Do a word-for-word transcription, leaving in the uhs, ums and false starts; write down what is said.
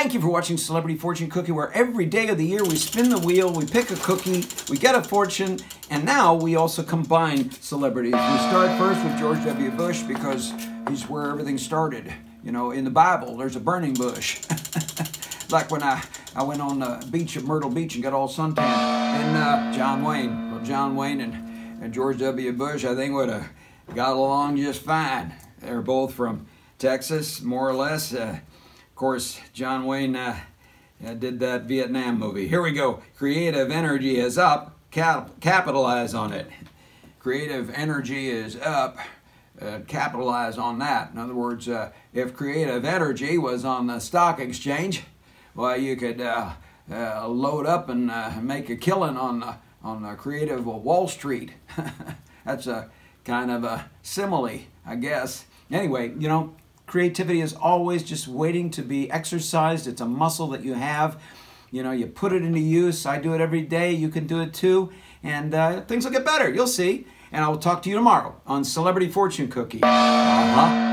Thank you for watching Celebrity Fortune Cookie, where every day of the year we spin the wheel, we pick a cookie, we get a fortune, and now we also combine celebrities. We start first with George W. Bush because he's where everything started. You know, in the Bible, there's a burning bush. Like when I, I went on the beach at Myrtle Beach and got all suntanned. And uh, John Wayne, well, John Wayne and, and George W. Bush, I think would have got along just fine. They're both from Texas, more or less. Uh, Of course, John Wayne uh, uh, did that Vietnam movie. Here we go. Creative energy is up. Cap capitalize on it. Creative energy is up. Uh, capitalize on that. In other words, uh, if creative energy was on the stock exchange, well, you could uh, uh, load up and uh, make a killing on the, on the creative Wall Street. That's a kind of a simile, I guess. Anyway, you know, creativity is always just waiting to be exercised. It's a muscle that you have. You know, you put it into use. I do it every day. You can do it too. And uh, things will get better. You'll see. And I will talk to you tomorrow on Celebrity Fortune Cookie. Uh-huh.